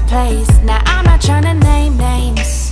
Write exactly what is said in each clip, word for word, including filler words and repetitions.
place. Now I'm not trying to name names,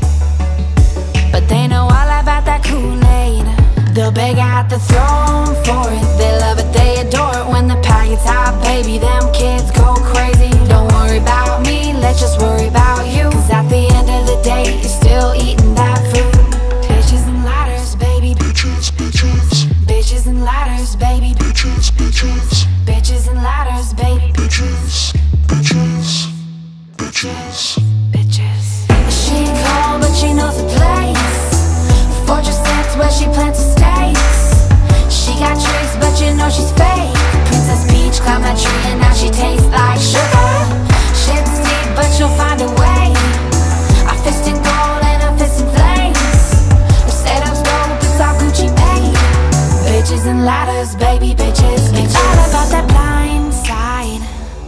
but they know all about that Kool-Aid. They'll beg out the throne for it. They love it, they adore it. When the pie gets hot, baby, them kids go crazy. Don't worry about me, let's just worry about you. Cause at the end of the day, you're still eating that food. Bitches and ladders, baby. Bitches, bitches. Bitches and ladders, baby. Bitches, bitches. Bitches and ladders, baby. Bitches, bitches. Bitches, bitches. She ain't cold, but she knows the place. Fortress sits where she plants her stakes. She got tricks, but you know she's fake. Princess Peach climbed that tree and now she tastes like sugar. Shit's deep, but she'll find a way. I fist in gold and a fist in flames. Her setup's dope, it's all Gucci made. Bitches and ladders, baby, bitches, bitches. It's all about that blind side.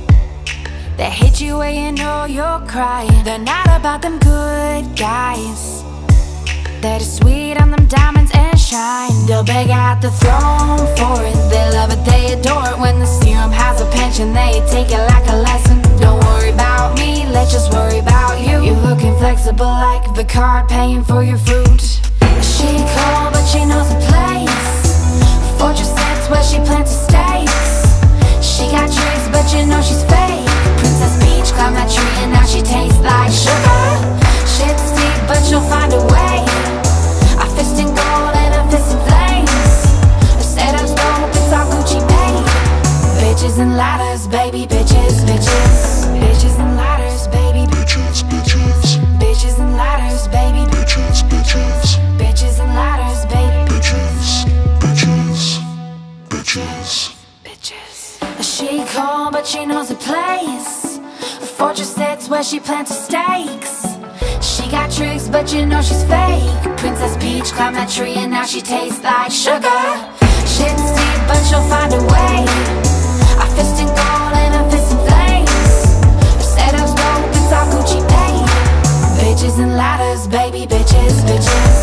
They hit you where you know you're crying. They're not about them good guys. They're just sweet on them diamonds and shine. They'll beg out the throne for it. They love it, they adore it. When the serum has a penchant, they take it like a lesson. Don't worry about me, let's just worry about you. You're looking flexible like the card paying for your fruit. She cold, but she knows the place. Fortress sits where she plants her stakes. She got tricks, but you know she's fake. Princess Peach climbed that tree and now she tastes like sugar. Shit's deep, but she'll find a way. I fist in gold and a fist in flames. Her setup's dope, it's all Gucci made. Bitches and ladders, baby, bitches, bitches. Bitches and ladders, baby, bitches, bitches. Bitches and ladders, baby, bitches, bitches. Bitches and ladders, baby, bitches, bitches. Bitches, bitches. She cold, but she knows the place. A fortress sits where she plants her stakes. She got tricks, but you know she's fake. Princess Peach climbed that tree and now she tastes like sugar. Shit's deep, but she'll find a way. I fist in gold and a fist in flames. Her setup's dope, it's all Gucci made. Bitches and ladders, baby, bitches, bitches.